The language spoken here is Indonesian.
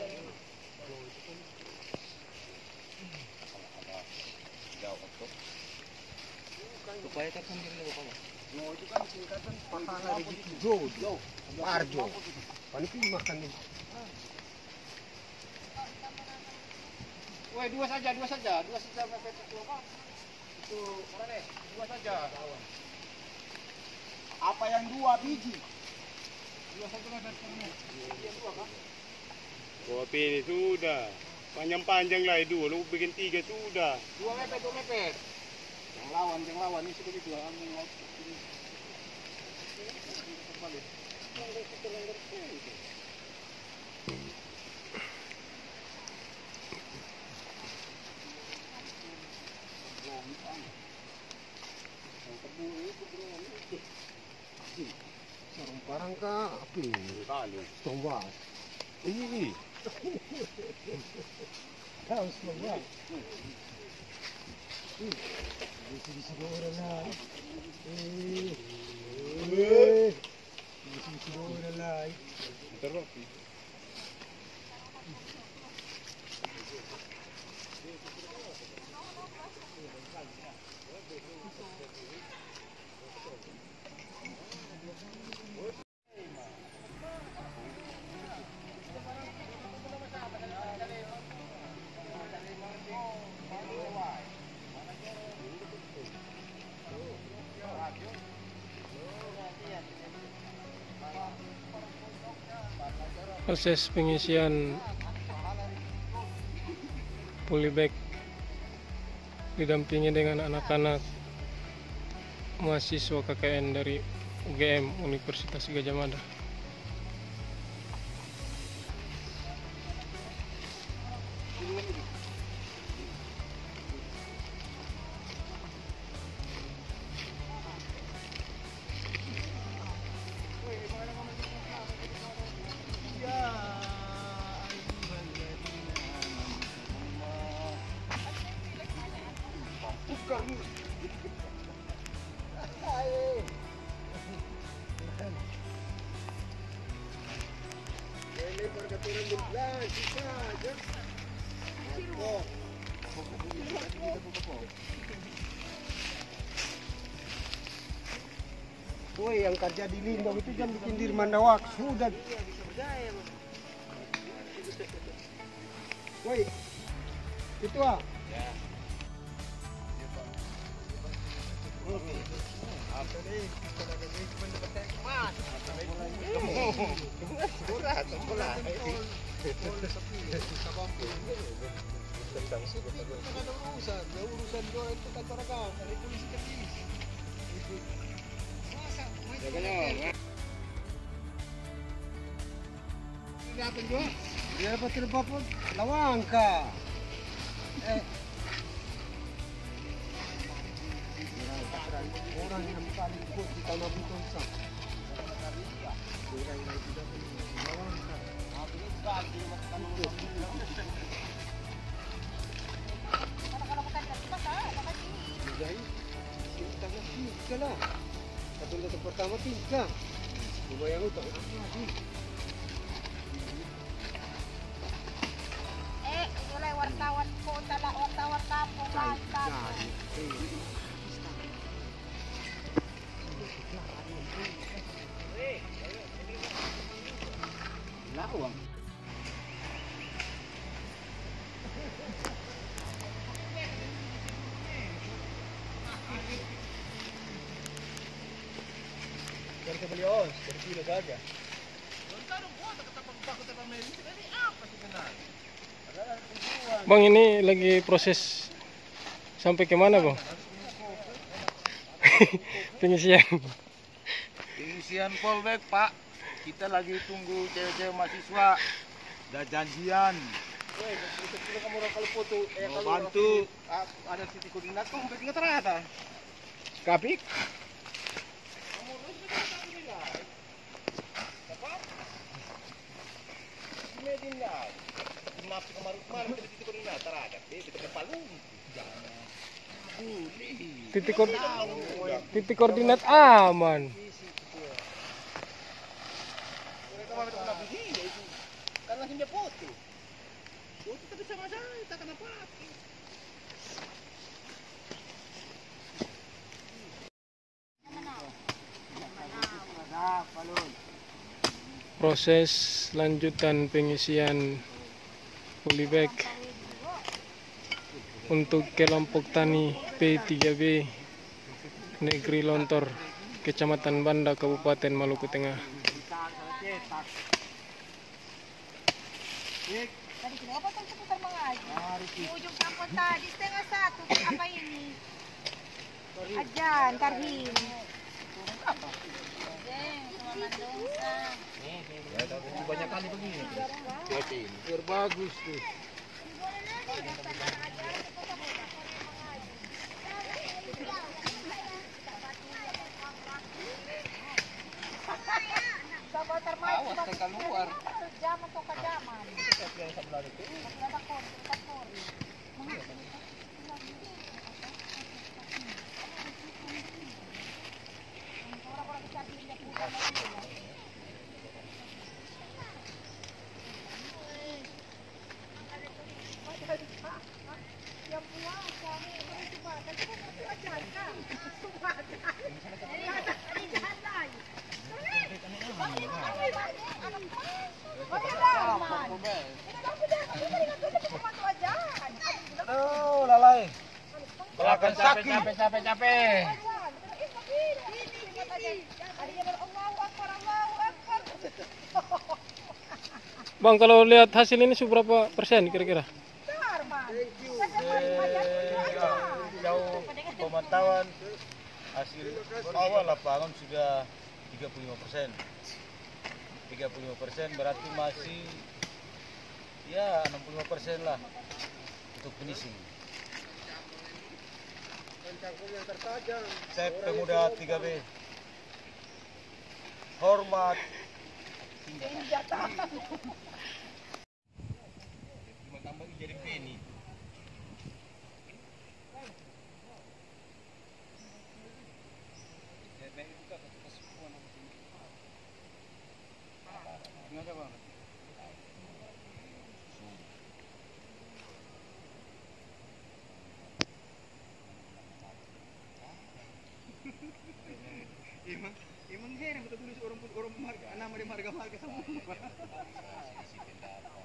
Supaya kan sendiri apa? Mau itu kan singkatan pahala rezeki jauh. Parjo. Paniki makan ini. Woi, dua saja mepet itu apa? Itu mana nih? Dua saja. Apa yang dua biji? Dua saja mepet ini. Yang dua kan? Kopi ini sudah. Panjang-panjang lah itu. Lu bikin 3 sudah. Dua mepet. Yang lawan ini seperti dua ambil waktu. Sarung parang ka api. Kali. Tombak. Ini. Tahu tombak. Di sini orang lah. Di sini orang lah. Terus. Proses pengisian polybag didampingi dengan anak-anak mahasiswa KKN dari UGM Universitas Gadjah Mada. Woi, yang kerja di Limbang itu kan bikin di Mandawak sudah. Woi, itu ah. Ya. Apa nih? Kalau ada duit cuma dapat kayak emas. Murah, sekolah. Tentang sih, ada urusan doa itu kantor agama, dari polisi ke polisi. Ini apa juga? Dia dapat telepon lawangka. Orang yang paling kuat di tanah Bintang Sang. Orang yang tidak lawangka. Tiga lah. Satu pertama 3. Lumayan utang. Mulai wartawan kota lah, wartawan kampung mantap. Lawang. Dari kebeliau, dari kilo saja. Bang, ini lagi proses sampai kemana, Bang? Pengisian polbag, Pak. Kita lagi tunggu cewek-cewek mahasiswa. Udah janjian. Woi, kalau kamu orang kalau foto, Mau bantu. Ada titik koordinat tuh sampai 3 ternyata. Kapik? Kamu harus kita nilai. Apa? Medinlah. Nafsu kemarin kita titik koordinat terhadap kita ke Palu. Titik koordinat aman. Mereka mau kena begini itu. Kan langsung dia foto. Oh, tapi sama saya, tak kenapa. Proses lanjutan pengisian polybag untuk kelompok tani P3B Negeri Lontor, Kecamatan Banda, Kabupaten Maluku Tengah. Tadi kenapa kan seputar mengaji? Di ujung kampung tadi 1:30. Apa ini? Ajan, tarhim. Banyak kali begini. Biar bagus tuh. Awas ke keluar. Jaman atau kejaman. Aduh, lalai. Belakang sakit. Capek. Bang, kalau lihat hasil ini seberapa persen kira-kira? Jauh pemantauan hasil awal lapangan sudah 35%. 35% berarti masih ya 65% lah untuk finishing. Saya pemuda 3B. Hormat. Cuma tambah jadi penny. Emang heran kita tulis orang marga, nama dia marga semua.